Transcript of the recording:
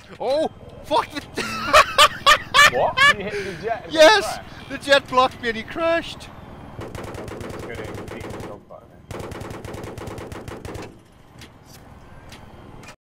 Oh, fuck the... What? You hit the jet? Yes! The jet blocked me and he crashed.